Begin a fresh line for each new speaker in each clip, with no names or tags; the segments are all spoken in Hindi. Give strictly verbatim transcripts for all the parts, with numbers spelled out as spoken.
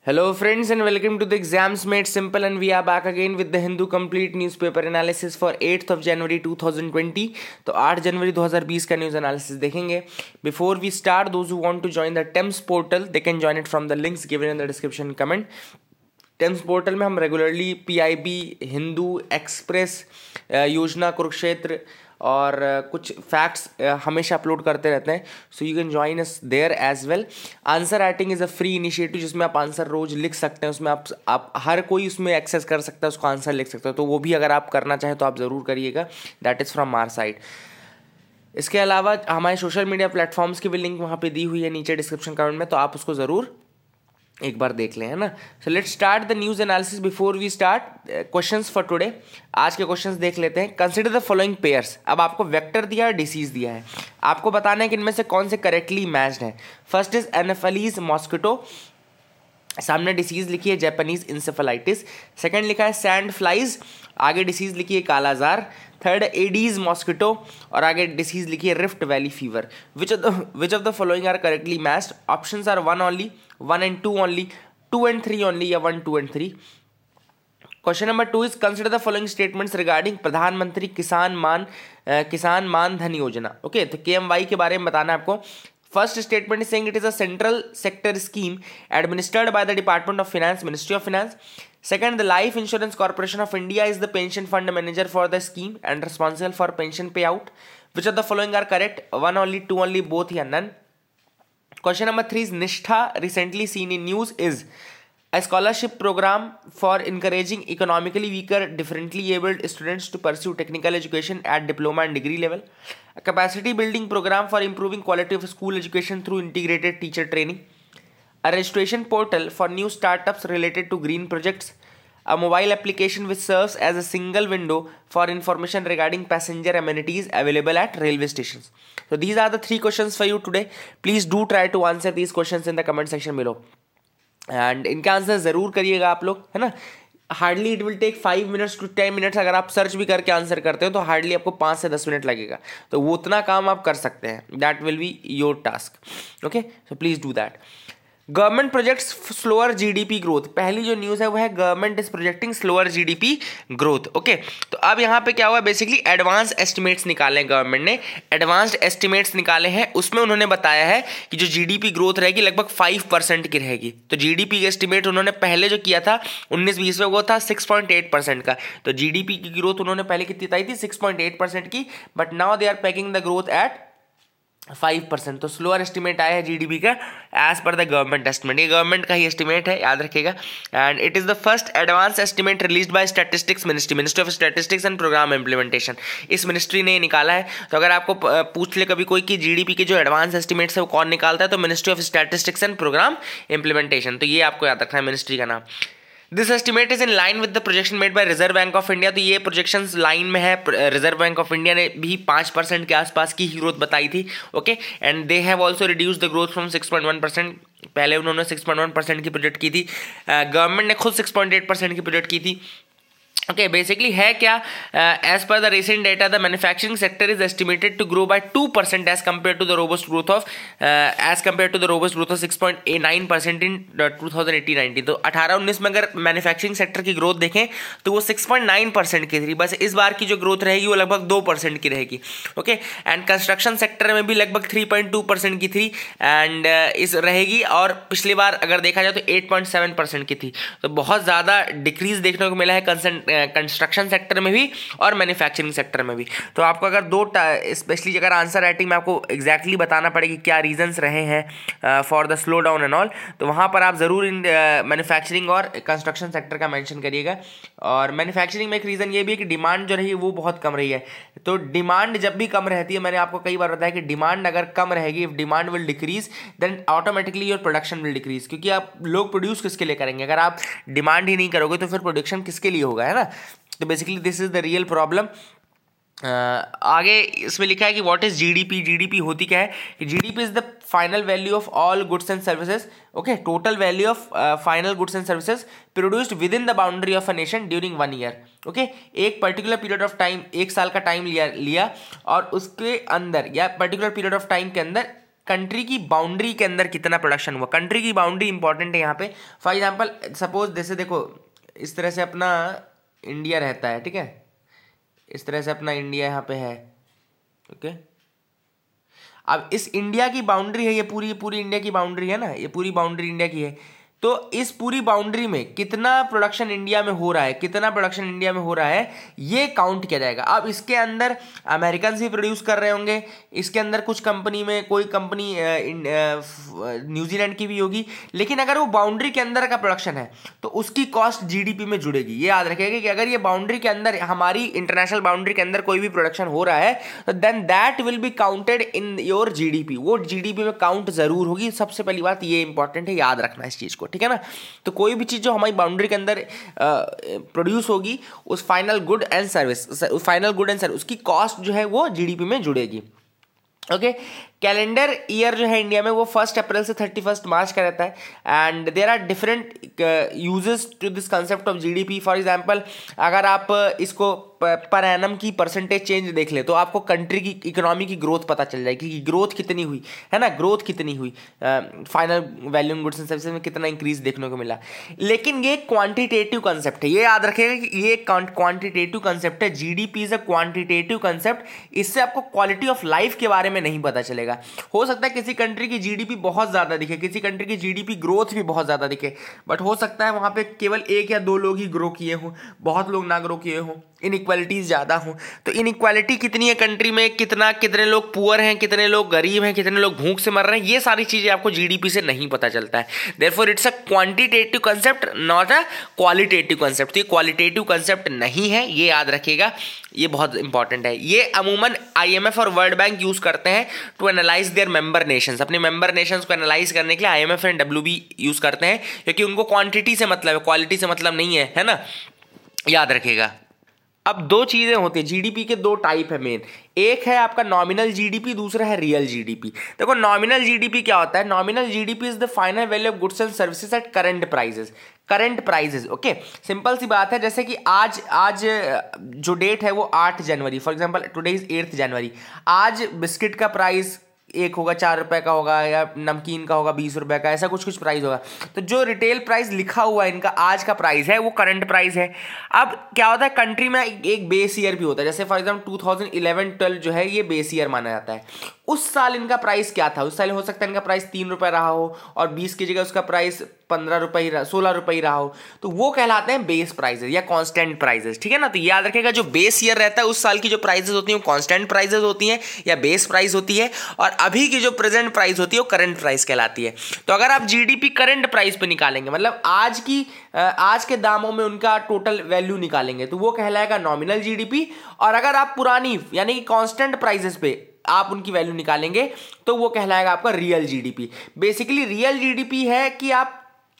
Hello friends and welcome to the Exams Made Simple, and we are back again with the Hindu complete newspaper analysis for eighth of January twenty twenty. तो आठ जनवरी दो हज़ार बीस का न्यूज़ एनालिसिस देखेंगे. Before we start, those who want to join the TEMS portal, they can join it from the links given in the description comment. टेम्स पोर्टल में हम रेगुलरली पीआईबी, हिंदू, एक्सप्रेस, योजना, कुरुक्षेत्र और कुछ फैक्ट्स हमेशा अपलोड करते रहते हैं. So you can join us there as well. Answer writing is a free initiative जिसमें आप आंसर रोज लिख सकते हैं. उसमें आप आप हर कोई उसमें एक्सेस कर सकता है, उसको आंसर लिख सकता है. तो वो भी अगर आप करना चाहें तो आप ज़रूर करिएगा. That is from our side. इसके अलावा हमारे सोशल मीडिया प्लेटफॉर्म्स की भी लिंक वहाँ पे दी हुई है नीचे डिस्क्रिप्शन कमेंट में, तो आप उसको ज़रूर एक बार देख लें, है ना. So let's start the news analysis. Before we start, questions for today. आज के क्वेश्चंस देख लेते हैं. Consider the following pairs. अब आपको वेक्टर दिया है, डिसीज दिया है, आपको बताना है कि इनमें से कौन से करेक्टली मैच्ड हैं. फर्स्ट इज एनाफेलीज मॉस्किटो, सामने डिसीज लिखी है जैपनीज इंसेफेलाइटिस. सेकंड लिखा है सैंड फ्लाइज, आगे डिसीज लिखी है कालाजार. थर्ड एडीज मॉस्किटो और आगे डिसीज लिखी है Rift Valley fever. Which of the which of the following are correctly matched. Options are one only, one and two only, two and three only या one two and three. Question number two is consider the following statements regarding Pradhanmantri Kisan मान किसान मान धन योजना. ओके, तो के एम वाई के बारे में बताना है आपको. First statement is saying it is a central sector scheme administered by the Department of Finance, Ministry of Finance. Second, the Life Insurance Corporation of India is the pension fund manager for the scheme and responsible for pension payout. Which of the following are correct? One only, two only, both या none. Question number three is Nishtha, recently seen in news, is a scholarship program for encouraging economically weaker, differently abled students to pursue technical education at diploma and degree level. A capacity building program for improving quality of school education through integrated teacher training. A registration portal for new startups related to green projects. A mobile application which serves as a single window for information regarding passenger amenities available at railway stations. So these are the three questions for you today. Please do try to answer these questions in the comment section below. And इनका आंसर ज़रूर करिएगा आप लोग, है ना. Hardly it will take five minutes to ten minutes. अगर आप सर्च भी करके आंसर करते हो तो हार्डली आपको पाँच से दस मिनट लगेगा. तो वो उतना काम आप कर सकते हैं. That will be your task. Okay, so please do that. Government projects slower GDP growth. पहली जो न्यूज़ है वो है government is projecting slower GDP growth. Okay, तो अब यहाँ पे क्या हुआ, बेसिकली एडवांस एस्टिमेट्स निकाले हैं गवर्नमेंट ने. एडवांस्ड एस्टिमेट्स निकाले हैं, उसमें उन्होंने बताया है कि जो जीडीपी ग्रोथ रहेगी लगभग फाइव परसेंट की रहेगी. तो जीडीपी का एस्टिमेट उन्होंने पहले जो किया था उन्नीस बीस में वो था सिक्स पॉइंट एट परसेंट का. तो जीडीपी की ग्रोथ उन्होंने पहले कितनी बताई थी, सिक्स पॉइंट एट परसेंट की. But now they are packing the growth at five percent. तो स्लोअर एस्टिमेट आया है जीडीपी का as per the government estimate. ये गवर्नमेंट का ही एस्टिमेट है, याद रखिएगा. And it is the first advance estimate released by statistics ministry, ministry of statistics and programme implementation. इस मिनिस्ट्री ने निकाला है. तो अगर आपको पूछ ले कभी कोई कि जीडीपी के जो एडवांस एस्टिमेट्स है वो कौन निकालता है, तो Ministry of statistics and programme Implementation. तो ये आपको याद रखना है मिनिस्ट्री का नाम. This estimate is in line with the projection made by Reserve Bank of India. तो ये प्रोजेक्शंस लाइन में है. रिजर्व बैंक ऑफ इंडिया ने भी पाँच परसेंट के आसपास की ग्रोथ बताई थी. Okay, and they have also reduce the growth from six point one percent. पहले उन्होंने सिक्स पॉइंट वन परसेंट की प्रोजेक्ट की थी. गवर्नमेंट uh, ने खुद सिक्स पॉइंट एट परसेंट की प्रोजेक्ट की थी. ओके, बेसिकली है क्या, as per the recent data the manufacturing sector is estimated to grow by two percent as compare to the robust growth of as compare to the robust growth of six point nine percent in two thousand eighteen nineteen. तो अठारह उन्नीस में अगर मैन्युफैक्चरिंग सेक्टर की ग्रोथ देखें तो वो सिक्स पॉइंट नाइन परसेंट की थी. बस इस बार की जो ग्रोथ रहेगी वो लगभग दो परसेंट की रहेगी. ओके, एंड कंस्ट्रक्शन सेक्टर में भी लगभग थ्री पॉइंट टू परसेंट की थी एंड uh, इस रहेगी. और पिछली बार अगर देखा जाए तो एट पॉइंट सेवन परसेंट की थी. तो बहुत ज़्यादा डिक्रीज देखने को मिला है कंस्ट्रक्शन सेक्टर में भी और मैन्युफैक्चरिंग सेक्टर में भी. तो आपको अगर दो स्पेशली अगर आंसर राइटिंग में आपको एग्जैक्टली बताना पड़ेगी क्या रीजंस रहे हैं for the slow down and all, तो वहाँ पर आप ज़रूर इन मैन्युफैक्चरिंग और कंस्ट्रक्शन सेक्टर का मेंशन करिएगा. और मैन्युफैक्चरिंग में एक रीज़न ये भी है कि डिमांड जो रही है वो बहुत कम रही है. तो डिमांड जब भी कम रहती है, मैंने आपको कई बार बताया कि डिमांड अगर कम रहेगी, if demand will decrease then automatically your production will decrease. क्योंकि आप लोग प्रोड्यूस किसके लिए करेंगे, अगर आप डिमांड ही नहीं करोगे तो फिर प्रोडक्शन किसके लिए होगा, है ना. तो basically this is the real problem. आगे इसमें लिखा है कि व्हाट इज जीडीपी. जीडीपी होती क्या है कि GDP is the final value of all goods and services. Okay, total value of final goods and services produced within the boundary of a nation during one year. Okay, एक पर्टिकुलर पीरियड ऑफ टाइम, एक साल का टाइम लिया लिया और उसके अंदर या पर्टिकुलर पीरियड ऑफ टाइम के अंदर कंट्री की बाउंड्री के अंदर कितना प्रोडक्शन हुआ। कंट्री की बाउंड्री इंपॉर्टेंट है यहाँ पे। फॉर एग्जांपल सपोज जैसे देखो इस तरह से अपना इंडिया रहता है, ठीक है, इस तरह से अपना इंडिया यहाँ पे है, ओके। अब इस इंडिया की बाउंड्री है, ये पूरी पूरी इंडिया की बाउंड्री है ना, ये पूरी बाउंड्री इंडिया की है। तो इस पूरी बाउंड्री में कितना प्रोडक्शन इंडिया में हो रहा है, कितना प्रोडक्शन इंडिया में हो रहा है, ये काउंट किया जाएगा। अब इसके अंदर अमेरिकन भी प्रोड्यूस कर रहे होंगे, इसके अंदर कुछ कंपनी में कोई कंपनी न्यूजीलैंड की भी होगी, लेकिन अगर वो बाउंड्री के अंदर का प्रोडक्शन है तो उसकी कॉस्ट जीडीपी में जुड़ेगी। ये याद रखिएगा कि अगर ये बाउंड्री के अंदर, हमारी इंटरनेशनल बाउंड्री के अंदर कोई भी प्रोडक्शन हो रहा है तो then that will be counted in your GDP, वो जीडीपी में काउंट जरूर होगी। सबसे पहली बात ये इंपॉर्टेंट है, याद रखना इस चीज को, ठीक है ना। तो कोई भी चीज जो हमारी बाउंड्री के अंदर प्रोड्यूस होगी, उस final good and service, final good and service, उसकी कॉस्ट जो है वो जीडीपी में जुड़ेगी, ओके। कैलेंडर ईयर जो है इंडिया में वो फर्स्ट अप्रैल से थर्टी फर्स्ट मार्च का रहता है and there are different uses to this concept of GDP. For example अगर आप इसको पर एनम की परसेंटेज चेंज देख ले तो आपको कंट्री की इकोनॉमी की ग्रोथ पता चल जाएगी कि ग्रोथ कितनी हुई है ना, ग्रोथ कितनी हुई, final value in goods and services में कितना इंक्रीज देखने को मिला। लेकिन ये क्वांटिटेटिव कंसेप्ट है, ये याद रखिएगा कि ये क्वांटिटेटिव कंसेप्ट है। GDP is a quantitative concept, इससे आपको क्वालिटी ऑफ लाइफ के बारे में नहीं पता चलेगा। हो सकता है किसी कंट्री की जीडीपी बहुत ज्यादा दिखे, किसी कंट्री की जीडीपी ग्रोथ भी बहुत ज्यादा दिखे, बट हो सकता है वहां पे केवल एक या दो लोग ही ग्रो किए हों, बहुत लोग ना ग्रो किए हों, इनइक्वालिटीज ज्यादा हों। तो इनइक्वालिटी कितनी है कंट्री में, कितना कितने लोग पुअर हैं, कितने लोग गरीब हैं, कितने लोग भूख से मर रहे हैं, ये सारी चीजें आपको जीडीपी से नहीं पता चलता है। Therefore it's a quantitative concept not a qualitative concept. तो ये क्वालिटेटिव कंसेप्ट नहीं है, ये याद रखिएगा, ये बहुत इंपॉर्टेंट है। ये अमूमन आईएमएफ और वर्ल्ड बैंक यूज करते हैं to analyse their member nations, अपने मेंबर नेशंस को एनालाइज करने के लिए आईएमएफ एंड डब्ल्यूबी यूज करते हैं, क्योंकि उनको क्वांटिटी से मतलब है, क्वालिटी से मतलब नहीं है, है ना, याद रखिएगा। अब दो चीजें होती हैं, जीडीपी के दो टाइप है मेन, एक है आपका नॉमिनल जीडीपी, दूसरा है रियल जीडीपी। देखो नॉमिनल जीडीपी क्या होता है, nominal GDP is the final value of goods and services at current prices, current prices, okay. Simple सी बात है, जैसे कि आज आज जो डेट है वो आठ जनवरी, for example today is eighth January, आज बिस्किट का प्राइस एक होगा चार रुपए का होगा, या नमकीन का होगा बीस रुपए का, ऐसा कुछ कुछ प्राइस होगा। तो जो रिटेल प्राइस लिखा हुआ है इनका आज का प्राइस है वो करंट प्राइस है। अब क्या होता है, कंट्री में एक बेस ईयर भी होता है, जैसे for example two thousand eleven twelve जो है ये बेस ईयर माना जाता है। उस साल इनका प्राइस क्या था, उस साल हो सकता है इनका प्राइस तीन रुपए रहा हो और बीस की जगह उसका प्राइस पंद्रह रुपए ही रहा, सोलह रुपए ही रहा हो, तो वो कहलाते हैं बेस प्राइसेस या कांस्टेंट प्राइसेस, ठीक है ना। तो याद रखेगा जो बेस ईयर रहता है उस साल की जो प्राइसेस होती हैं वो कांस्टेंट प्राइसेस होती हैं या बेस प्राइस होती है, और अभी की जो प्रेजेंट प्राइस होती है वो करंट प्राइस कहलाती है। तो अगर आप जीडीपी करंट प्राइस पे निकालेंगे, मतलब आज की आज के दामों में उनका टोटल वैल्यू निकालेंगे, तो वो कहलाएगा नॉमिनल जीडीपी। और अगर आप पुरानी यानी कि कांस्टेंट प्राइसेस पे आप उनकी वैल्यू निकालेंगे तो वो कहलाएगा आपका real GDP. Basically real GDP है कि आप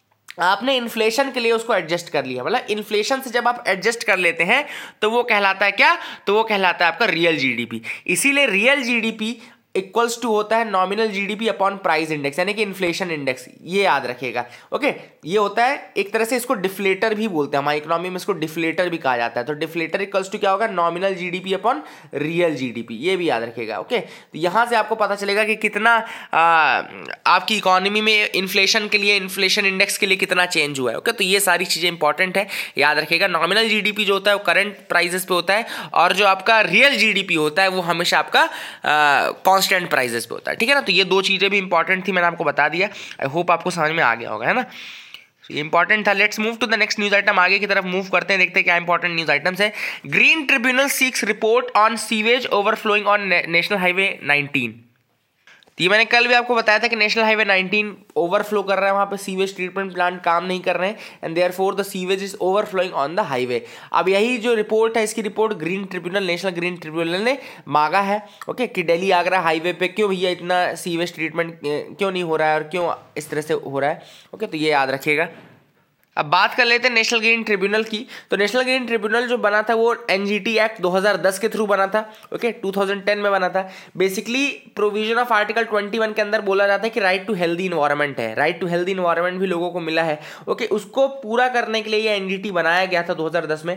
आपने इन्फ्लेशन के लिए उसको एडजस्ट कर लिया, मतलब इन्फ्लेशन से जब आप एडजस्ट कर लेते हैं तो वो कहलाता है क्या, तो वो कहलाता है आपका रियल जीडीपी। इसीलिए रियल जीडीपी इक्वल्स टू होता है nominal GDP upon price index, यानी कि इन्फ्लेशन इंडेक्स, ये याद रखिएगा, ओके। ये होता है एक तरह से, इसको डिफ्लेटर भी बोलते हैं, हमारी इकोनॉमी में इसको डिफ्लेटर भी कहा जाता है। तो डिफ्लेटर इक्वल्स टू क्या होगा, nominal GDP upon real GDP, ये भी याद रखिएगा, ओके। तो यहां से आपको पता चलेगा कि कितना आ, आपकी इकोनॉमी में इन्फ्लेशन के लिए, इन्फ्लेशन इंडेक्स के लिए कितना चेंज हुआ है, ओके। तो ये सारी चीजें इंपॉर्टेंट है, याद रखिएगा। नॉमिनल जीडीपी जो होता है वो करंट प्राइसेस पे होता है, और जो आपका रियल जीडीपी होता है वो हमेशा आपका कांस्टेंट प्राइसेस पे होता है, ठीक है ना। तो ये दो चीजें भी इंपॉर्टेंट थी, मैंने आपको बता दिया, आई होप आपको समझ में आ गया होगा, है ना। ये इंपॉर्टेंट था। Let's move to the next news item, आगे की तरफ मूव करते हैं, देखते हैं क्या इंपॉर्टेंट न्यूज आइटम्स है। Green tribunal seeks report on sewage overflowing on national highway nineteen. ये मैंने कल भी आपको बताया था कि नेशनल हाईवे नाइनटीन ओवरफ्लो कर रहा है, वहाँ पे सीवेज ट्रीटमेंट प्लांट काम नहीं कर रहे हैं, and therefore the sewage is overflowing on the highway. अब यही जो रिपोर्ट है, इसकी report green tribunal, National Green Tribunal ने मांगा है, ओके, कि दिल्ली आगरा हाईवे पे क्यों भैया इतना सीवेज ट्रीटमेंट क्यों नहीं हो रहा है और क्यों इस तरह से हो रहा है, ओके। तो ये याद रखिएगा। अब बात कर लेते हैं नेशनल ग्रीन ट्रिब्यूनल की। तो नेशनल ग्रीन ट्रिब्यूनल जो बना था वो एनजीटी एक्ट दो हज़ार दस के थ्रू बना था, ओके, दो हज़ार दस में बना था। बेसिकली प्रोविजन ऑफ आर्टिकल इक्कीस के अंदर बोला जाता है कि राइट टू हेल्दी इन्वायरमेंट है, राइट टू हेल्दी इन्वायरमेंट भी लोगों को मिला है, ओके। उसको पूरा करने के लिए ये एनजीटी बनाया गया था दो हज़ार दस में।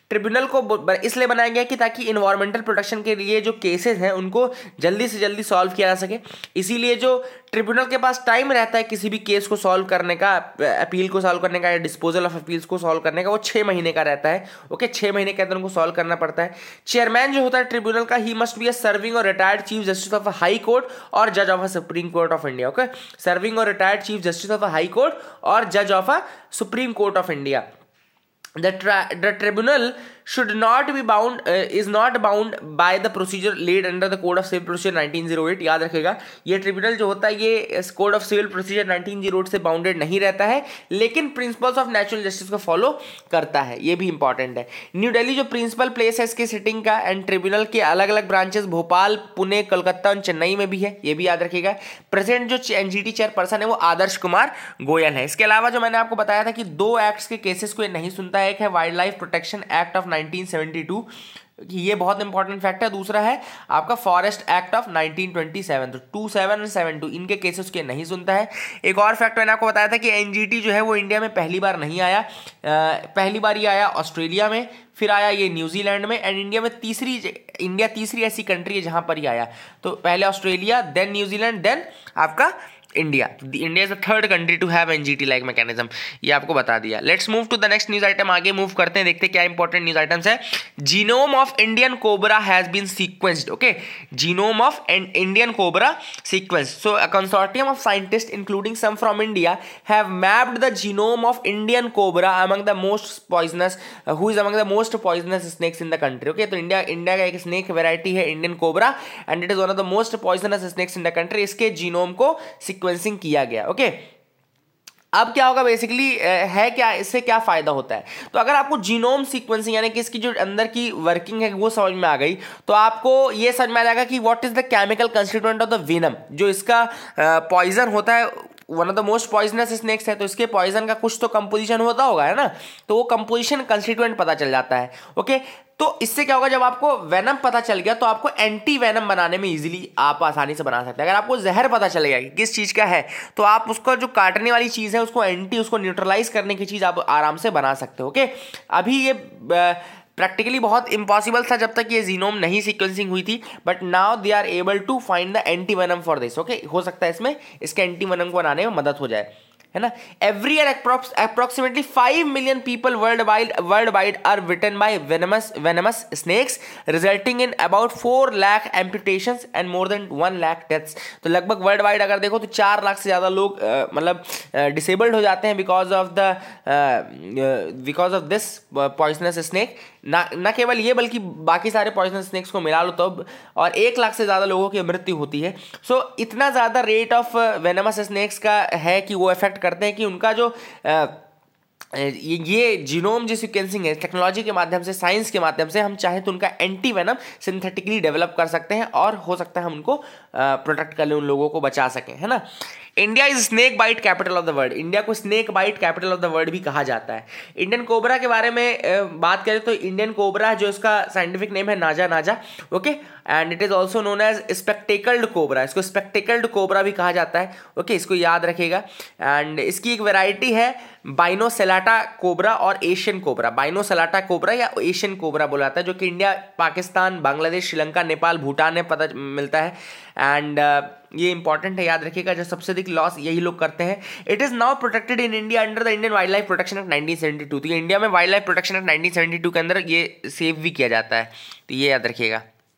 ट्रिब्यूनल को इसलिए बनाया गया कि ताकि इन्वायरमेंटल प्रोटेक्शन के लिए जो केसेस हैं उनको जल्दी से जल्दी सॉल्व किया जा सके। इसीलिए जो ट्रिब्यूनल के पास टाइम रहता है किसी भी केस को सॉल्व करने का, अपील को सॉल्व करने का या डिस्पोजल ऑफ अपील्स को सॉल्व करने का, वो छः महीने का रहता है। ओके, छः महीने के अंदर उनको सॉल्व करना पड़ता है। चेयरमैन जो होता है ट्रिब्यूनल का, he must be a serving और retired chief justice of a high court और जज of a Supreme Court of India. Okay, serving और retired chief justice of a high court और जज of a Supreme Court of India. The, tri- the tribunal should not be bound uh, is not bound by the procedure laid under the Code of Civil Procedure nineteen o eight. याद रखेगा, ये ट्रिब्यूनल जो होता है ये Code of Civil Procedure nineteen o eight से बाउंडेड नहीं रहता है, लेकिन प्रिंसिपल्स ऑफ नेचुरल जस्टिस को फॉलो करता है। ये भी इंपॉर्टेंट है। न्यू दिल्ली जो प्रिंसिपल प्लेस है इसकी सिटिंग का, एंड ट्रिब्यूनल के अलग अलग ब्रांचेस भोपाल, पुणे, कोलकाता और चेन्नई में भी है, ये भी याद रखिएगा। प्रेजेंट जो एनजीटी चेयरपर्सन है वो आदर्श कुमार गोयल है। इसके अलावा जो मैंने आपको बताया था कि दो एक्ट्स के केसेस को ये नहीं सुनता है, एक है Wildlife Protection Act of nineteen seventy two, ये बहुत इंपॉर्टेंट फैक्ट है। दूसरा है आपका Forest Act of nineteen twenty seven, तो टू सेवन और सेवन टू इनके केसेस के नहीं सुनता है। एक और फैक्ट मैंने आपको बताया था कि एनजीटी जो है वो इंडिया में पहली बार नहीं आया, आ, पहली बार ये आया ऑस्ट्रेलिया में, फिर आया ये न्यूजीलैंड में, एंड इंडिया में तीसरी इंडिया तीसरी ऐसी कंट्री है जहां पर ये आया। तो पहले ऑस्ट्रेलिया, देन न्यूजीलैंड, देन आपका India. India is the third country to have NGT like mechanism, ये आपको बता दिया। Let's move to the next news item. आगे मूव करते हैं, देखते हैं क्या इंपॉर्टेंट न्यूज आइटम्स है। Genome of Indian cobra has been sequenced. Okay, genome of Indian cobra sequenced. So a consortium of scientist including some from India have mapped the genome of Indian cobra among the most poisonous who is among the most poisonous snakes in the country. Okay, तो इंडिया इंडिया का एक स्नेक वेराइटी है Indian cobra, and it is one of the most poisonous snakes in the country. इसके जीनोम को सीक्वेंसिंग किया गया। ओके, अब क्या होगा बेसिकली है क्या, इससे क्या फायदा होता है? तो अगर आपको जीनोम सीक्वेंसिंग यानी कि इसकी जो अंदर की वर्किंग है वो समझ में आ गई, तो आपको ये समझ में आ जाएगा कि what is the chemical constituent of the venom. जो इसका पॉइजन होता है, one of the most poisonous snakes है, तो इसके पॉइजन का कुछ तो कंपोजिशन होता होगा, है ना, तो वो कंपोजिशन कंस्टिट्यूएंट पता चल जाता है। ओके, तो इससे क्या होगा, जब आपको वेनम पता चल गया तो आपको एंटी वेनम बनाने में इजीली आप आसानी से बना सकते हैं। अगर आपको जहर पता चल गया कि किस चीज़ का है, तो आप उसको जो काटने वाली चीज़ है उसको एंटी उसको न्यूट्रलाइज करने की चीज़ आप आराम से बना सकते हो। ओके, अभी ये प्रैक्टिकली बहुत इम्पॉसिबल था जब तक ये जीनोम नहीं सीक्वेंसिंग हुई थी, but now they are able to find the anti venom for this. Okay, हो सकता है इसमें इसके एंटी वेनम को बनाने में मदद हो जाए, है ना। Every year approximately five million people worldwide worldwide are bitten by venomous venomous snakes, resulting in about four lakh amputations and more than one lakh deaths. तो लगभग वर्ल्ड वाइड अगर देखो तो चार लाख से ज़्यादा लोग मतलब डिसेबल्ड हो जाते हैं because of the because of this poisonous snake. ना न केवल ये बल्कि बाकी सारे पॉइजनस स्नेक्स को मिला लो तब, और एक लाख से ज़्यादा लोगों की मृत्यु होती है। सो so, इतना ज़्यादा रेट ऑफ वेनमस स्नेक्स का है कि वो इफेक्ट करते हैं कि उनका जो आ, ये ये जीनोम जो सीक्वेंसिंग है टेक्नोलॉजी के माध्यम से, साइंस के माध्यम से हम चाहे तो उनका एंटी वेनम सिंथेटिकली डेवलप कर सकते हैं और हो सकता है हम उनको प्रोटेक्ट कर लें, उन लोगों को बचा सकें, है ना। India is snake bite capital of the world. India को snake bite capital of the world भी कहा जाता है। इंडियन कोबरा के बारे में बात करें तो इंडियन कोबरा जो इसका साइंटिफिक नेम है Naja naja. Okay, and it is also known as spectacled cobra. इसको स्पेक्टेकल्ड कोबरा भी कहा जाता है। ओके, इसको याद रखिएगा। एंड इसकी एक वेराइटी है बाइनोसेलाटा कोबरा और एशियन कोबरा। बाइनोसेलाटा कोबरा या एशियन कोबरा बोला जाता है, जो कि इंडिया, पाकिस्तान, बांग्लादेश, श्रीलंका, नेपाल, भूटान में पता मिलता है। एंड uh, ये इंपॉर्टेंट है, याद रखिएगा, जो सबसे अधिक लॉस यही लोग करते हैं। It is now protected in India under the Indian Wildlife Protection Act nineteen seventy two. तो ये इंडिया में Wildlife Protection Act nineteen seventy two के अंदर ये सेव भी किया जाता है, तो ये याद रखिएगा।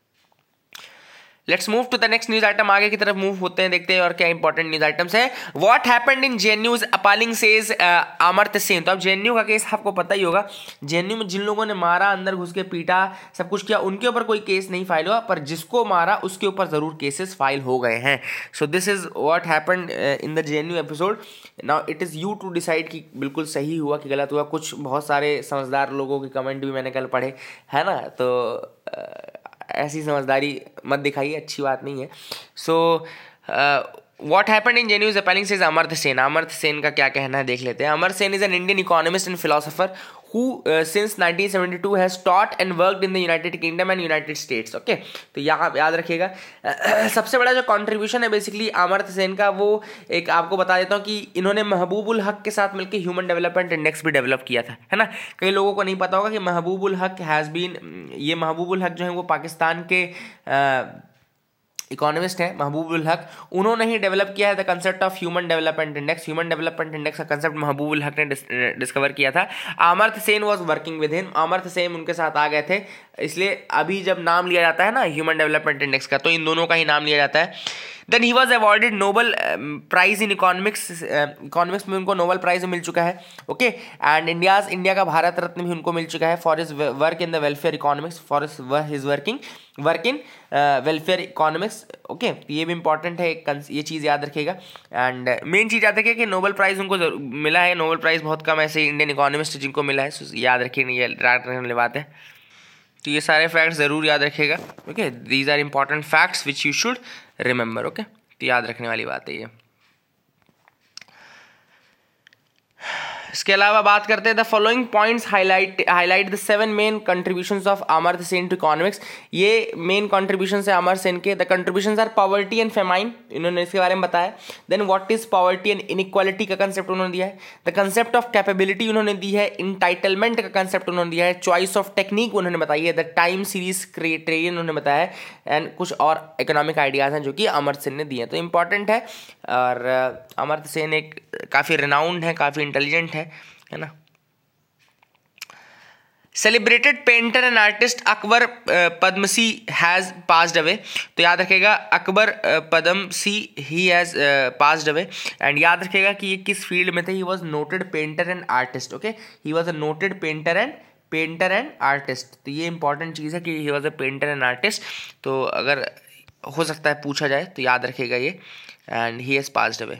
Let's move to the next news item. आगे की तरफ मूव होते हैं, देखते हैं और क्या इंपॉर्टेंट न्यूज आइटम्स है। What happened in JNU is appalling says Amartya Sen. तो अब जेएनयू का केस आपको पता ही होगा। जेएनयू में जिन लोगों ने मारा, अंदर घुस के पीटा, सब कुछ किया, उनके ऊपर कोई केस नहीं फाइल हुआ, पर जिसको मारा उसके ऊपर जरूर केसेस फाइल हो गए हैं। So this is what happened in the JNU episode. Now it is you to decide कि बिल्कुल सही हुआ कि गलत हुआ। कुछ बहुत सारे समझदार लोगों के कमेंट भी मैंने कल पढ़े, है ना, तो uh, ऐसी समझदारी मत दिखाइए, अच्छी बात नहीं है। सो so, uh, What happened in J N U's appelling says Amartya Sen. Amartya Sen का क्या कहना है देख लेते हैं. Amartya Sen is an Indian economist and philosopher who uh, since nineteen seventy-two has taught and worked in the United Kingdom and United States. Okay okay? तो यहाँ याद रखिएगा. सबसे बड़ा जो कंट्रीब्यूशन है बेसिकली अमर्त्य सेन का, वो एक आपको बता देता हूँ कि इन्होंने महबूबुल हक के साथ मिलकर ह्यूमन डेवलपमेंट इंडेक्स भी डेवलप किया था, है ना. कई लोगों को नहीं पता होगा कि महबूबुल हक हैज़ बीन, ये महबूबुल हक जो है वो पाकिस्तान के uh, इकोनॉमिस्ट है महबूबुल हक, उन्होंने ही डेवलप किया है the concept of human development index. Human development index का कंसेप्ट महबूबुल हक ने डिस्कवर किया था. Amartya Sen was working with him. Amartya Sen उनके साथ आ गए थे, इसलिए अभी जब नाम लिया जाता है ना ह्यूमन डेवलपमेंट इंडेक्स का, तो इन दोनों का ही नाम लिया जाता है. Then he was awarded Nobel prize in economics. Economics में उनको नोबेल प्राइज मिल चुका है. ओके, एंड इंडियाज इंडिया का भारत रत्न भी उनको मिल चुका है for his work in the welfare economics, for his working work in welfare economics. Okay, ये भी इंपॉर्टेंट है, ये चीज़ याद रखिएगा. एंड मेन चीज़ याद रखिए कि नोबेल प्राइज़ उनको मिला है. नोबेल प्राइज़ बहुत कम ऐसे इंडियन इकोनॉमिस्ट जिनको मिला है, याद रखिए, ये याद रखने वाली बात है. तो ये सारे फैक्ट्स ज़रूर याद रखिएगा. Okay, these are important facts which you should remember. Okay, तो याद रखने वाली बात है ये. इसके अलावा बात करते हैं the following points highlight highlight the seven main contributions of Amartya Sen to economics. ये मेन कंट्रीब्यूशंस है अमर्त्य सेन के. The contributions are poverty and famine, इन्होंने इसके बारे में बताया. Then what is poverty and inequality का कंसेप्ट उन्होंने दिया है. द कंसेप्ट ऑफ कैपेबिलिटी उन्होंने दी है. इंटाइटलमेंट का कंसेप्ट उन्होंने दिया है. चॉइस ऑफ टेक्निक उन्होंने बताई है. द टाइम सीरीज क्राइटेरियन उन्होंने बताया है. एंड कुछ और इकोनॉमिक आइडियाज़ हैं जो कि अमर्त्य सेन ने दिए हैं. तो इंपॉर्टेंट है, और अमर्त्य सेन एक काफ़ी रिनाउंड है, काफ़ी इंटेलिजेंट है है ना. Celebrated painter and artist Akbar Padamsee has passed away. तो याद रखिएगा Akbar Padamsee he has passed away. And याद रखिएगा कि ये किस फील्ड में थे. He was noted painter and artist. Okay, he was a noted painter and painter and artist. तो ये इंपॉर्टेंट चीज़ है कि he was a painter and artist. तो अगर हो सकता है पूछा जाए तो याद रखिएगा ये. And he has passed away.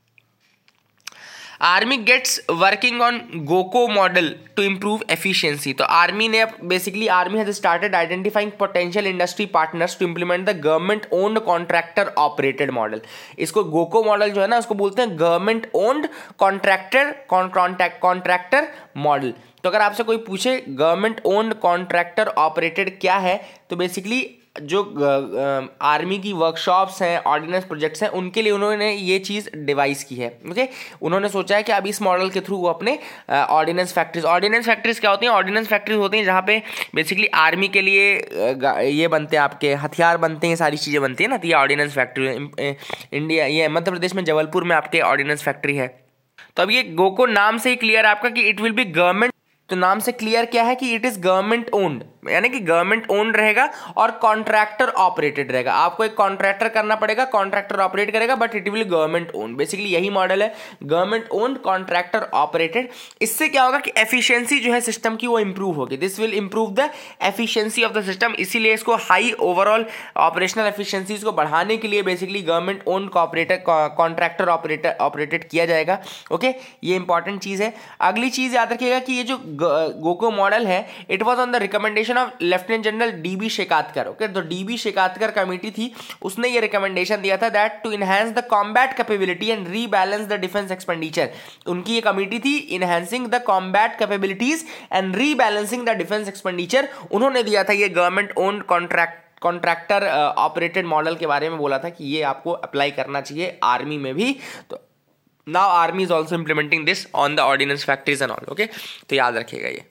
Army gets working on GOCO model to improve efficiency. तो आर्मी ने basically army has started identifying potential industry partners to implement the government owned contractor operated model. इसको गोको मॉडल जो है ना, उसको बोलते हैं government owned contractor contractor model. तो अगर आपसे कोई पूछे गवर्नमेंट ओन्ड कॉन्ट्रैक्टर ऑपरेटेड क्या है, तो बेसिकली जो आर्मी की वर्कशॉप्स हैं, ऑर्डिनेंस प्रोजेक्ट्स हैं, उनके लिए उन्होंने ये चीज़ डिवाइस की है. ओके, उन्होंने सोचा है कि अब इस मॉडल के थ्रू वो अपने ऑर्डिनेंस फैक्ट्रीज ऑर्डिनेंस फैक्ट्रीज क्या होती हैं? ऑर्डिनेंस फैक्ट्रीज होती हैं जहाँ पे बेसिकली आर्मी के लिए ये बनते हैं, आपके हथियार बनते हैं, सारी चीज़ें बनती हैं ना. तो ये ऑर्डिनेंस फैक्ट्री इंडिया, ये मध्य प्रदेश में जबलपुर में आपके ऑर्डिनेंस फैक्ट्री है. तो अब ये गोको नाम से ही क्लियर है आपका कि इट विल बी गवर्नमेंट. तो नाम से क्लियर क्या है कि इट इज गवर्नमेंट ओन्ड, यानी कि गवर्नमेंट ओन्ड रहेगा और कॉन्ट्रैक्टर ऑपरेटेड रहेगा. आपको एक कॉन्ट्रैक्टर करना पड़ेगा, कॉन्ट्रैक्टर ऑपरेट करेगा, but it will government owned. Basically यही मॉडल है, गवर्नमेंट ओन्ड कॉन्ट्रैक्टर ऑपरेटेड. इससे क्या होगा कि एफिशिएंसी जो है सिस्टम की वो इंप्रूव होगी. This will improve the efficiency of the system. इसीलिए इसको हाई ओवरऑल ऑपरेशनल एफिशिएंसीज को बढ़ाने के लिए basically government owned cooperator contractor operator operated किया जाएगा. ओके, ये इंपॉर्टेंट चीज़ है. अगली चीज़ याद रखिएगा कि ये जो गोको मॉडल है, it was on the recommendation of lieutenant general DB Shekatkar. Okay, तो डीबी शेकातकर कमेटी थी, उसने ये रिकमेंडेशन दिया था that to enhance the combat capability and rebalance the defence expenditure. उनकी ये कमेटी थी, enhancing the combat capabilities and rebalancing the defence expenditure. उन्होंने दिया था ये government owned contract contractor operated model के बारे में बोला था कि ये आपको अप्लाई करना चाहिए आर्मी में भी. तो now army is also implementing this on the ordnance factories and all. okay, तो याद रखिएगा ये.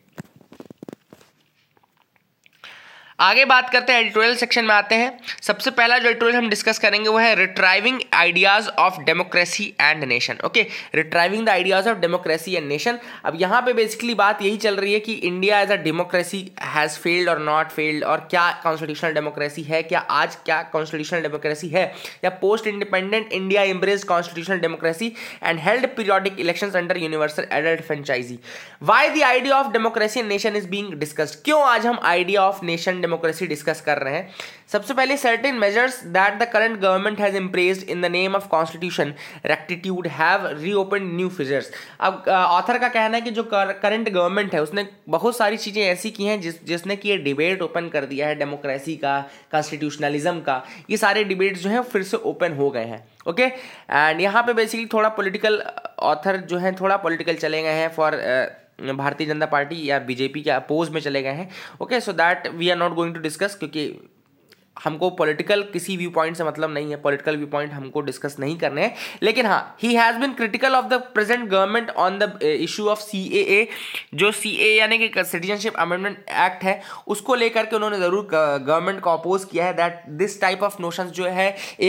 आगे बात करते हैं, एडिटोरियल सेक्शन में आते हैं. सबसे पहला जो एडिटोरियल हम डिस्कस करेंगे वो है retrieving ideas of democracy and nation. Okay, retrieving the ideas of democracy and nation. अब यहाँ पे बेसिकली बात यही चल रही है कि India as a democracy has failed or not failed, और क्या कॉन्स्टिट्यूशनल डेमोक्रेसी है, क्या आज क्या कॉन्स्टिट्यूशनल डेमोक्रेसी है, या post independent India embrace constitutional democracy and held periodic elections under universal adult franchise. Why the idea of democracy and nation is being discussed. क्यों आज हम idea of nation democracy discuss कर रहे हैं। सबसे पहले certain measures that the current government has impressed in the name of constitution rectitude have reopen new fissures. अब ऑथर का कहना है कि जो करंट गवर्नमेंट है उसने बहुत सारी चीज़ें ऐसी की हैं जिस जिसने कि ये डिबेट ओपन कर दिया है, डेमोक्रेसी का, कॉन्स्टिट्यूशनलिज्म का, ये सारे डिबेट्स जो हैं फिर से ओपन हो गए हैं। ओके, एंड यहाँ पे बेसिकली थोड़ा पॉलिटिकल ऑथर जो है थोड़ा पॉलिटिकल चले गए हैं फॉर भारतीय जनता पार्टी या बीजेपी के अपोज में चले गए हैं। Okay, so that we are not going to discuss, क्योंकि हमको पॉलिटिकल किसी व्यू पॉइंट से मतलब नहीं है, पॉलिटिकल व्यू पॉइंट हमको डिस्कस नहीं करने हैं। लेकिन हाँ, he has been critical of the present government on the issue of C A A, जो सी ए ए यानी कि सिटीजनशिप अमेंडमेंट एक्ट है, उसको लेकर के उन्होंने ज़रूर गवर्नमेंट को अपोज किया है that this type of notions जो है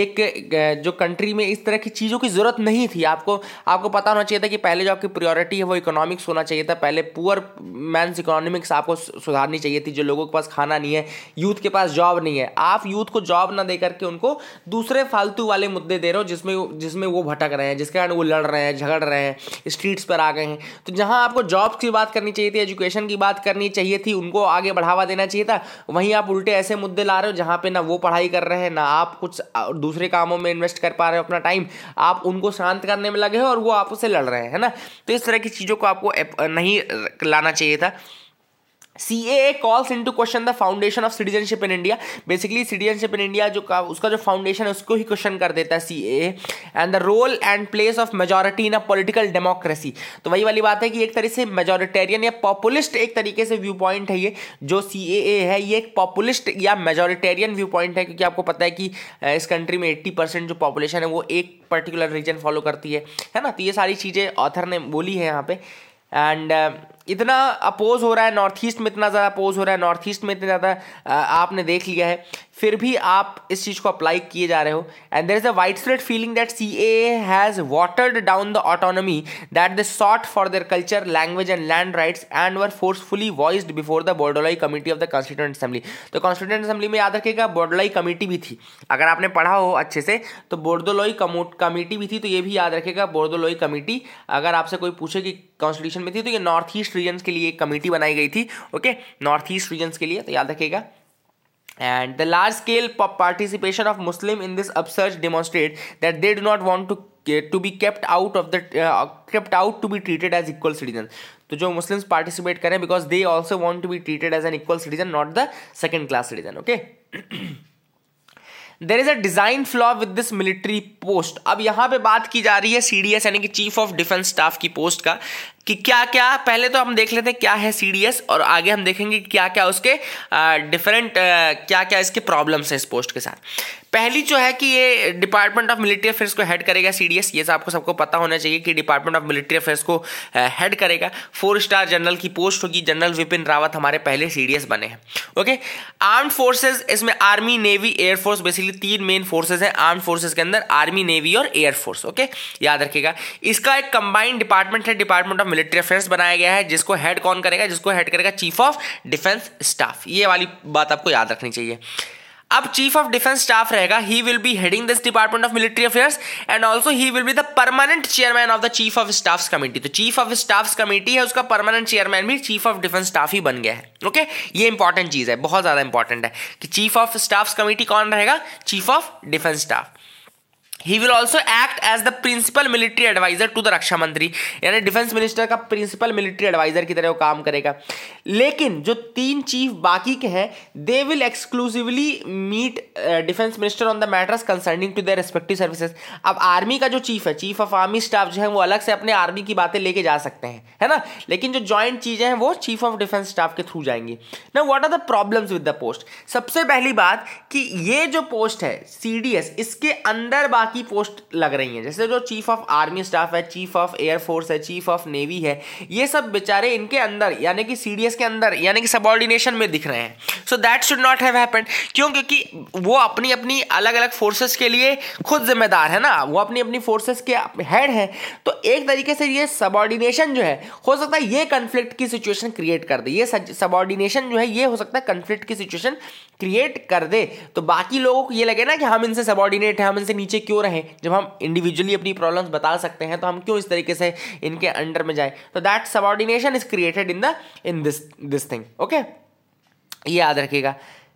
एक जो कंट्री में इस तरह की चीज़ों की ज़रूरत नहीं थी। आपको आपको पता होना चाहिए था कि पहले जो आपकी प्रायोरिटी है वो इकोनॉमिक्स होना चाहिए था। पहले पुअर मैंस इकोनॉमिक्स आपको सुधारनी चाहिए थी, जो लोगों के पास खाना नहीं है, यूथ के पास जॉब नहीं है। आप यूथ को जॉब ना दे करके उनको दूसरे फालतू वाले मुद्दे दे रहे हो जिसमें जिसमें वो भटक रहे हैं, जिसके कारण वो लड़ रहे हैं, झगड़ रहे हैं, स्ट्रीट्स पर आ गए हैं। तो जहां आपको जॉब्स की बात करनी चाहिए थी, एजुकेशन की बात करनी चाहिए थी, उनको आगे बढ़ावा देना चाहिए था, वहीं आप उल्टे ऐसे मुद्दे ला रहे हो जहां पे ना वो पढ़ाई कर रहे हैं, ना आप कुछ दूसरे कामों में इन्वेस्ट कर पा रहे हो अपना टाइम, आप उनको शांत करने में लगे हो और वो आपसे लड़ रहे हैं, है ना। तो इस तरह की चीज़ों को आपको नहीं लाना चाहिए था। C A A calls into question the foundation of citizenship in India. Basically citizenship in India जो का उसका जो फाउंडेशन है उसको ही क्वेश्चन कर देता है C A A, and the role and place of majority in a political democracy. तो वही वाली बात है कि एक तरह से मेजोरिटेरियन या पॉपुलिस्ट एक तरीके से व्यू पॉइंट है ये जो C A A है, ये एक पॉपुलिस्ट या मेजोरिटेरियन व्यू पॉइंट है, क्योंकि आपको पता है कि इस कंट्री में अस्सी परसेंट जो पॉपुलेशन है वो एक पर्टिकुलर रीजन फॉलो करती है, है ना। तो ये सारी चीज़ें ऑथर ने बोली है यहाँ पे। एंड uh, इतना अपोज हो रहा है नॉर्थ ईस्ट में, इतना ज़्यादा अपोज हो रहा है नॉर्थ ईस्ट में, इतना ज़्यादा uh, आपने देख लिया है, फिर भी आप इस चीज़ को अप्लाई किए जा रहे हो। And there is a widespread feeling that C A A has watered down the autonomy that they sought for their culture, language and land rights and were forcefully voiced before the Bordoloi committee of the constituent assembly. तो कॉन्स्टिट्यूएंट असेंबली में याद रखिएगा बोर्डोलाई कमेटी भी थी, अगर आपने पढ़ा हो अच्छे से तो बोर्डोलाई कमेटी भी थी, तो ये भी याद रखिएगा बोर्डोलाई कमेटी, अगर आपसे कोई पूछे कि कॉन्स्टिट्यूशन में थी तो ये नॉर्थ ईस्ट रीजन के लिए एक कमेटी बनाई गई थी। ओके, नॉर्थ ईस्ट रीजन के लिए, तो याद रखिएगा। And the large scale participation of Muslim in this upsurge demonstrate that they do not want to to be kept out of the uh, kept out to be treated as equal citizens. तो जो मुस्लिम्स पार्टिसिपेट करें because they also want to be treated as an equal citizen, not the second class citizen. Okay. There is a design flaw with this military post. अब यहाँ पे बात की जा रही है C D S यानी कि चीफ ऑफ डिफेंस स्टाफ की पोस्ट का, कि क्या क्या, पहले तो हम देख लेते हैं क्या है C D S और आगे हम देखेंगे क्या क्या उसके डिफरेंट क्या क्या इसके प्रॉब्लम्स हैं इस पोस्ट के साथ। पहली जो है कि ये डिपार्टमेंट ऑफ मिलिट्री अफेयर्स को हेड करेगा C D S, ये आपको सबको पता होना चाहिए कि डिपार्टमेंट ऑफ मिलिट्री अफेयर्स को हेड करेगा। फोर स्टार जनरल की पोस्ट होगी, जनरल विपिन रावत हमारे पहले C D S बने हैं। ओके, आर्म्ड फोर्सेज, इसमें आर्मी, नेवी, एयरफोर्स, बेसिकली तीन मेन फोर्सेज हैं आर्म्ड फोर्सेज के अंदर, आर्मी, नेवी और एयरफोर्स। ओके, याद रखिएगा इसका एक कंबाइंड डिपार्टमेंट है, डिपार्टमेंट ऑफ मिलिट्री अफेयर्स बनाया गया है, जिसको हेड कौन करेगा, जिसको हेड करेगा चीफ ऑफ डिफेंस स्टाफ। ये वाली बात आपको याद रखनी चाहिए। अब चीफ ऑफ डिफेंस स्टाफ रहेगा, he will be heading this department of military affairs and also he will be the permanent chairman of the chief of staffs committee. तो चीफ ऑफ स्टाफ्स कमेटी है, उसका परमानेंट चेयरमैन भी चीफ ऑफ डिफेंस स्टाफ ही बन गया है। Okay okay? ये इंपॉर्टेंट चीज है, बहुत ज्यादा इंपॉर्टेंट है कि चीफ ऑफ स्टाफ्स कमेटी कौन रहेगा, chief of defence staff. He will also act as the principal military advisor to the रक्षा मंत्री, यानी डिफेंस मिनिस्टर का प्रिंसिपल मिलिट्री एडवाइजर की तरह वो काम करेगा। लेकिन जो तीन चीफ बाकी के हैं, they will exclusively meet defence minister on the matters concerning to their respective services. अब आर्मी का जो चीफ है, चीफ ऑफ आर्मी स्टाफ जो है, वो अलग से अपने आर्मी की बातें लेके जा सकते हैं, है ना, लेकिन जो ज्वाइंट चीजें हैं वो चीफ ऑफ डिफेंस स्टाफ के थ्रू जाएंगी। ना what are the problems with the post? सबसे पहली बात कि ये जो पोस्ट है C D S, इसके अंदर बाकी पोस्ट लग रही हैं, जैसे जो चीफ ऑफ आर्मी स्टाफ है, चीफ ऑफ एयरफोर्स है, चीफ ऑफ नेवी है, ये सब बेचारे इनके अंदर यानी कि C D S के अंदर यानी कि सबऑर्डिनेशन में दिख रहे हैं। So that should not have happened. क्यों? क्योंकि वो अपनी अपनी अलग अलग फोर्सेस के लिए खुद जिम्मेदार है ना, वो अपनी अपनी फोर्सेस के हेड है। तो एक तरीके से ये सबऑर्डिनेशन जो है, हो सकता है ये कन्फ्लिक्ट की सिचुएशन क्रिएट कर दे, ये सबऑर्डिनेशन जो है ये हो सकता है कन्फ्लिक्ट की सिचुएशन क्रिएट कर दे। तो बाकी लोगों को ये लगे ना कि हम इनसे सबऑर्डिनेट हैं, हम इनसे नीचे क्यों रहे, जब हम इंडिविजुअली अपनी प्रॉब्लम्स बता सकते हैं तो हम क्यों इस तरीके से इनके अंडर में जाए। तो that subordination is created in the in this this thing. Okay, ये याद रखिएगा।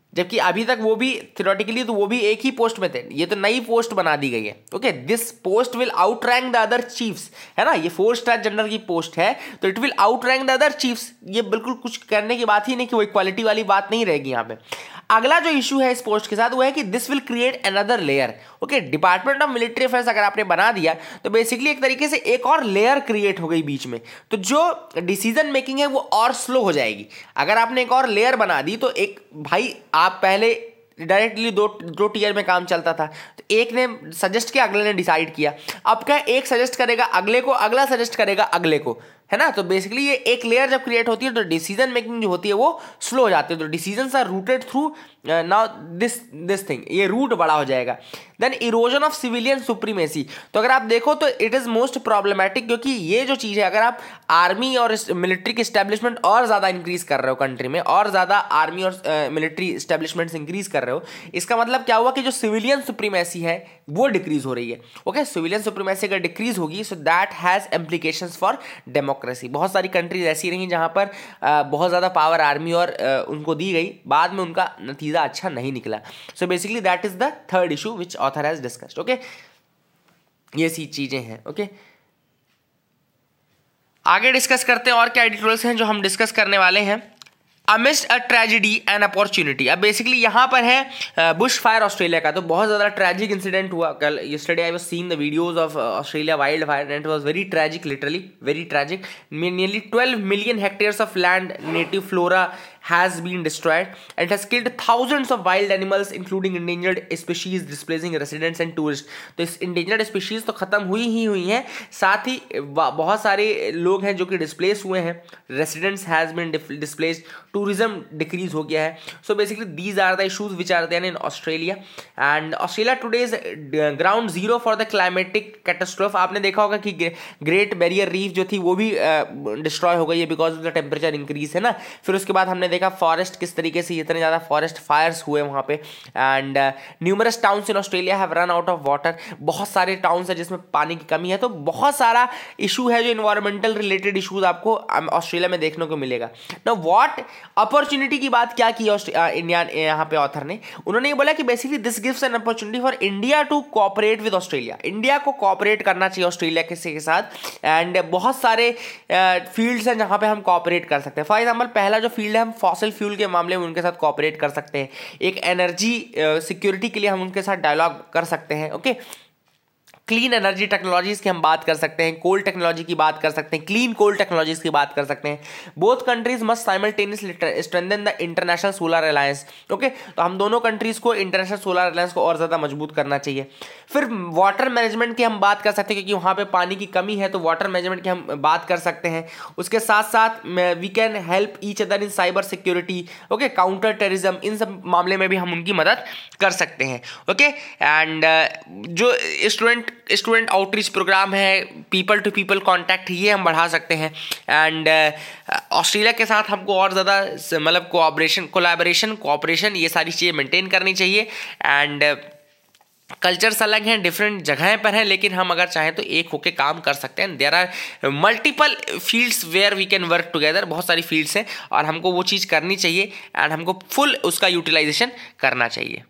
जबकि अभी तक वो भी थ्योरेटिकली तो वो भी एक ही पोस्ट में थे, ये तो नई पोस्ट बना दी गई है। Okay, this post will outrank the other chiefs, है ना, ये फोर स्टार जनरल की पोस्ट है तो it will outrank the other chiefs. ये बिल्कुल कुछ करने की बात ही नहीं कि वो इक्वालिटी वाली बात नहीं रहेगी यहाँ पे। अगला जो इशू है इस पोस्ट के साथ वो है कि this will create another layer. Okay, department of military affairs अगर आपने बना दिया तो बेसिकली एक तरीके से एक और लेयर क्रिएट हो गई बीच में, तो जो डिसीजन मेकिंग है वो और स्लो हो जाएगी। अगर आपने एक और लेयर बना दी तो एक भाई आप पहले डायरेक्टली दो दो टीयर में काम चलता था, तो एक ने सजेस्ट किया, अगले ने डिसाइड किया। अब क्या, एक सजेस्ट करेगा अगले को, अगला सजेस्ट करेगा अगले को, है ना। तो बेसिकली ये एक लेयर जब क्रिएट होती है तो डिसीजन मेकिंग जो होती है वो स्लो हो जाती है। तो decisions are routed through now this this thing, ये रूट बड़ा हो जाएगा। Then erosion of civilian supremacy, तो अगर आप देखो तो इट इज़ मोस्ट प्रॉब्लमैटिक, क्योंकि ये जो चीज़ है अगर आप आर्मी और मिलिट्री की स्टैब्लिशमेंट और ज़्यादा इंक्रीज कर रहे हो कंट्री में, और ज़्यादा आर्मी और मिलिट्री स्टैब्लिशमेंट्स इंक्रीज कर रहे हो, इसका मतलब क्या हुआ कि जो सिविलियन सुप्रीमेसी है वो डिक्रीज हो रही है। ओके, सिविलियन सुप्रीमेसी अगर डिक्रीज होगी so that has implications for democracy. बहुत सारी कंट्रीज ऐसी रही जहाँ पर आ, बहुत ज़्यादा पावर आर्मी और आ, उनको दी गई, बाद में उनका नतीजा अच्छा नहीं निकला। So basically that is the third issue which author has discussed. Okay, ये सी चीजें हैं। Okay okay? आगे डिस्कस करते हैं और क्या एडिटोरियल्स हैं जो हम डिस्कस करने वाले हैं। Amidst a tragedy and opportunity, अब बेसिकली यहाँ पर है बुश फायर ऑस्ट्रेलिया का, तो बहुत ज़्यादा ट्रैजिक इंसिडेंट हुआ कल। Yesterday I was seen the videos of Australia wildfire and it was very tragic, literally very tragic. Nearly twelve million hectares of land, native flora has been destroyed and it has killed thousands of wild animals including endangered species, displacing residents and tourists। तो इस endangered species तो ख़त्म हुई ही हुई हैं, साथ ही बहुत सारे लोग हैं जो कि डिस्प्लेस हुए हैं, residents has been displaced, tourism decrease हो गया है। so basically these are the issues which are there in Australia and Australia today is ground zero for the climatic catastrophe। आपने देखा होगा कि ग्रेट बैरियर रीफ जो थी वो भी डिस्ट्रॉय हो गई है because of the temperature increase, है ना। फिर उसके बाद हमने देखा फॉरेस्ट किस तरीके से इतने ज़्यादा फॉरेस्ट फायर्स हुए वहाँ पे and numerous towns in Australia have run out of water. बहुत सारे टाउन्स हैं जिसमें पानी की कमी है, तो बहुत सारा इशू है जो इन्वायरमेंटल रिलेटेड इशूज आपको ऑस्ट्रेलिया में देखने को मिलेगा। ना व्हाट अपॉर्चुनिटी की बात क्या की इंडिया यहाँ पे ऑथर ने, उन्होंने ये बोला कि basically this gives an opportunity for India to cooperate with Australia. India को कोऑपरेट करना चाहिए ऑस्ट्रेलिया के साथ एंड बहुत सारे फील्ड्स हैं जहाँ पे हम कोऑपरेट कर सकते हैं। फॉर एग्जाम्पल पहला जो फील्ड है, हम फॉसिल फ्यूल के मामले में उनके साथ कोऑपरेट कर सकते हैं। एक एनर्जी सिक्योरिटी के लिए हम उनके साथ डायलॉग कर सकते हैं। ओके, क्लीन एनर्जी टेक्नोलॉजीज़ की हम बात कर सकते हैं, कोल टेक्नोलॉजी की बात कर सकते हैं, क्लीन कोल टेक्नोलॉजीज़ की बात कर सकते हैं। Both countries must simultaneously strengthen the international solar alliance. Okay, तो हम दोनों कंट्रीज को इंटरनेशनल सोलर अलायंस को और ज़्यादा मजबूत करना चाहिए। फिर वाटर मैनेजमेंट की हम बात कर सकते हैं क्योंकि वहाँ पे पानी की कमी है, तो वाटर मैनेजमेंट की हम बात कर सकते हैं। उसके साथ साथ we can help each other in cyber security, okay, counter terrorism, इन सब मामले में भी हम उनकी मदद कर सकते हैं। ओके, एंड जो स्टूडेंट स्टूडेंट आउटरीच प्रोग्राम है, पीपल टू पीपल कांटेक्ट, ये हम बढ़ा सकते हैं। एंड ऑस्ट्रेलिया के साथ हमको और ज़्यादा मतलब कोऑपरेशन कोलैबोरेशन कोऑपरेशन ये सारी चीज़ें मेंटेन करनी चाहिए। एंड कल्चर्स अलग हैं, डिफरेंट जगह पर हैं, लेकिन हम अगर चाहें तो एक होके काम कर सकते हैं। There are multiple fields where we can work together, बहुत सारी फील्ड्स हैं और हमको वो चीज़ करनी चाहिए एंड हमको फुल उसका यूटिलाइजेशन करना चाहिए।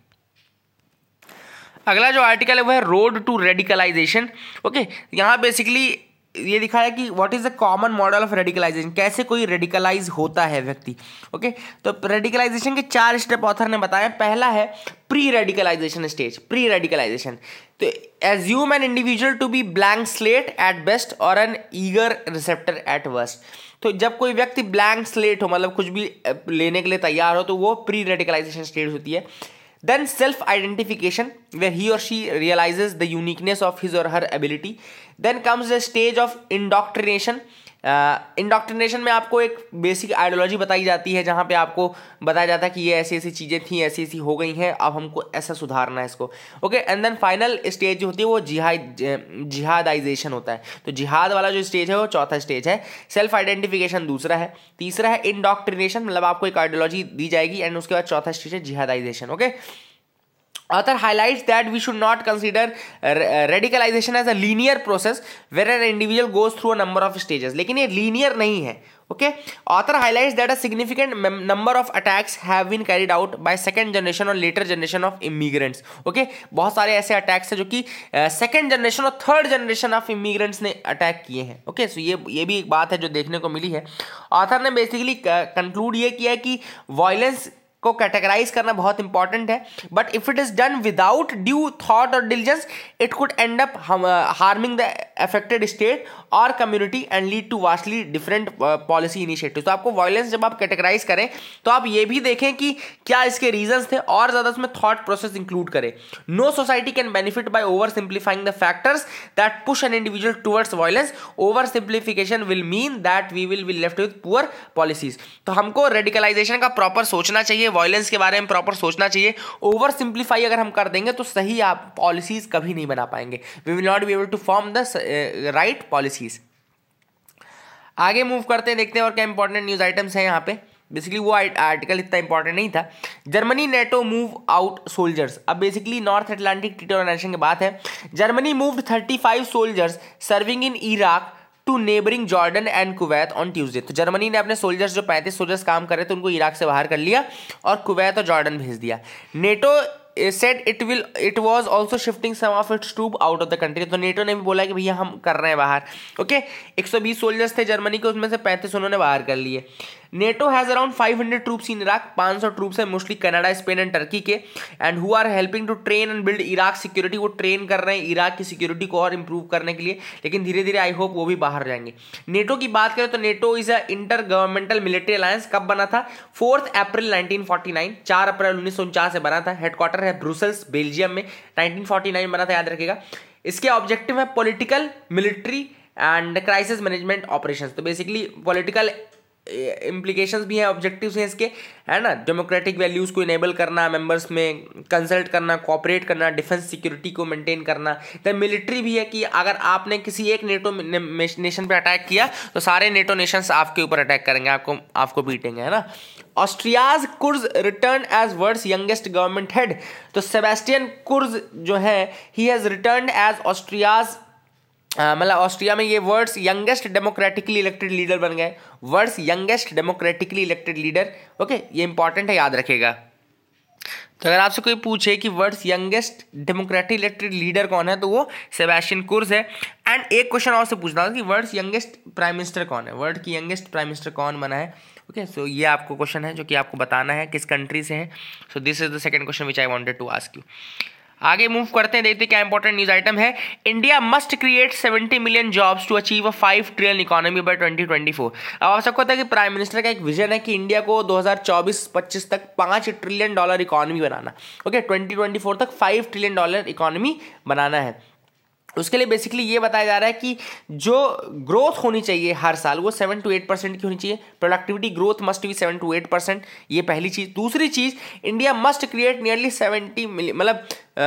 अगला जो आर्टिकल है वो है रोड टू रेडिकलाइजेशन। ओके, यहाँ बेसिकली ये दिखाया कि what is the common model of radicalisation, कैसे कोई रेडिकलाइज होता है व्यक्ति। ओके, तो रेडिकलाइजेशन के चार स्टेप ऑथर ने बताया। पहला है pre radicalisation stage, pre radicalisation. तो assume an individual to be blank slate at best or an eager receptor at worst. तो जब कोई व्यक्ति ब्लैंक स्लेट हो, मतलब कुछ भी लेने के लिए तैयार हो, तो वो प्री रेडिकलाइजेशन स्टेज होती है। Then self-identification, where he or she realizes the uniqueness of his or her ability. Then comes the stage of indoctrination. Indoctrination uh, में आपको एक बेसिक आइडियोलॉजी बताई जाती है जहाँ पे आपको बताया जाता है कि ये ऐसी ऐसी चीज़ें थी, ऐसी ऐसी हो गई हैं, अब हमको ऐसा सुधारना है इसको। Okay, and then final stage जो होती है वो जिहाद जिहादाइजेशन होता है। तो जिहाद वाला जो स्टेज है वो चौथा स्टेज है। सेल्फ आइडेंटिफिकेशन दूसरा है। तीसरा है इंडॉक्ट्रिनेशन, मतलब आपको एक आइडियोलॉजी दी जाएगी एंड उसके बाद चौथा स्टेज है jihadisation. Okay, Author highlights that we should not consider radicalization as a linear process where an individual goes through a number of stages। लेकिन ये linear नहीं है। Okay, author highlights that a significant number of attacks have been carried out by second generation और later generation of immigrants. Okay, बहुत सारे ऐसे अटैक्स हैं जो कि सेकंड जनरेशन और थर्ड जनरेशन ऑफ इमिग्रेंट्स ने अटैक किए हैं. ओके, सो ये ये भी एक बात है जो देखने को मिली है. ऑथर ने बेसिकली कंक्लूड ये किया कि वायलेंस को कैटेगराइज करना बहुत इंपॉर्टेंट है, but if it is done without due thought और diligence it could end up harming the affected state और community and lead to vastly different policy initiative. तो आपको वायलेंस जब आप कैटेगराइज करें तो आप ये भी देखें कि क्या इसके रीजंस थे और ज्यादा उसमें थॉट प्रोसेस इंक्लूड करें. No society can benefit by oversimplifying the factors that push an individual towards violence. Oversimplification will mean that we will be left with poor policies. तो हमको रेडिकलाइजेशन का प्रॉपर सोचना चाहिए, वायलेंस के बारे में प्रॉपर सोचना चाहिए. ओवर सिंप्लीफाई अगर हम कर देंगे तो सही आप पॉलिसीज कभी नहीं बना पाएंगे. We will not be able to form the right policies. आगे मूव करते हैं, देखते हैं और क्या इंपॉर्टेंट न्यूज आइटम्स हैं यहाँ पे. बेसिकली वो आर्टिकल इतना इंपॉर्टेंट नहीं था. Germany NATO move out soldiers. अब basically North Atlantic Treaty Organization की बात है. Germany moved thirty five soldiers serving in Iraq to neighbouring Jordan and Kuwait on Tuesday. तो जर्मनी ने अपने सोल्जर्स जो पैंतीस सोल्जर्स काम कर रहे थे उनको इराक से बाहर कर लिया और कुवैत और जॉर्डन भेज दिया. NATO said it will it was also shifting some of its troops out of the country. तो नेटो ने भी बोला कि भैया हम कर रहे हैं बाहर. ओके, एक सौ बीस सोल्जर्स थे जर्मनी के, उसमें से पैंतीस उन्होंने बाहर कर लिए. NATO has around five hundred troops in Iraq. पाँच सौ ट्रूप्स है mostly Canada, Spain and Turkey के, and who are helping to train and build Iraq security. वो ट्रेन कर रहे हैं इराक की सिक्योरिटी को और इंप्रूव करने के लिए, लेकिन धीरे धीरे आई होप वो भी बाहर जाएंगे. नेटो की बात करें तो NATO is a intergovernmental military alliance. कब बना था? Fourth April nineteen forty nine. चार अप्रैल उन्नीस सौ उनचास से बना था. हेडक्वार्टर है ब्रुसेल्स बेल्जियम में. नाइनटीन फोर्टी नाइन बना था, याद रखिएगा. इसके ऑब्जेक्टिव है political, military and crisis management operations. तो बेसिकली पॉलिटिकल इम्प्लीकेशंस भी हैं, ऑब्जेक्टिव्स हैं इसके, है ना. डेमोक्रेटिक वैल्यूज़ को इनेबल करना, मेंबर्स में कंसल्ट करना, कोऑपरेट करना, डिफेंस सिक्योरिटी को मेंटेन करना. द मिलिट्री भी है कि अगर आपने किसी एक नेटो नेशन पे अटैक किया तो सारे नेटो नेशंस आपके ऊपर अटैक करेंगे, आपको आपको बीटेंगे, है ना. Austria's Kurz return as world's youngest government head. तो सेबेस्टियन कुर्ज जो है ही हैज रिटर्न एज ऑस्ट्रियाज, मतलब ऑस्ट्रिया में ये world's youngest democratically elected leader बन गए. World's youngest democratically elected leader. Okay, ये इंपॉर्टेंट है, याद रखेगा. तो अगर आपसे कोई पूछे कि world's youngest democratic elected leader कौन है तो वो सेबेस्टियन कुर्ज है. एंड एक क्वेश्चन और से पूछना था कि वर्ड्स यंगेस्ट प्राइम मिनिस्टर कौन है, वर्ल्ड की यंगेस्ट प्राइम मिनिस्टर कौन बना है. ओके, सो ये आपको क्वेश्चन है जो कि आपको बताना है किस कंट्री से है. So this is the second question which I wanted to ask you. आगे मूव करते हैं, देखते हैं क्या इंपॉर्टेंट न्यूज आइटम है. India must create seventy million jobs to achieve a five trillion economy by twenty twenty four. अब आवश्यक होता है कि प्राइम मिनिस्टर का एक विजन है कि इंडिया को दो हज़ार चौबीस पच्चीस तक पाँच ट्रिलियन डॉलर इकोनॉमी बनाना. ओके, ट्वेंटी ट्वेंटी फोर तक फाइव ट्रिलियन डॉलर इकोनॉमी बनाना है. उसके लिए बेसिकली ये बताया जा रहा है कि जो ग्रोथ होनी चाहिए हर साल वो सेवन टू एट परसेंट की होनी चाहिए. Productivity growth must be seven to eight percent. ये पहली चीज़. दूसरी चीज़, India must create nearly seventy million, मतलब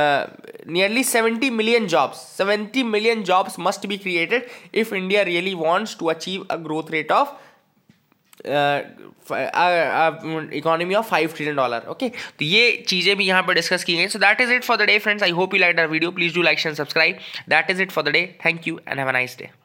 nearly seventy million jobs. Seventy million jobs must be created if India really wants to achieve a growth rate of economy of five trillion dollar. Okay, तो ये चीज़ें भी यहाँ पर डिस्कस की गई. So that is it for the day friends. I hope you like our video. Please do like and subscribe. That is it for the day. Thank you and have a nice day.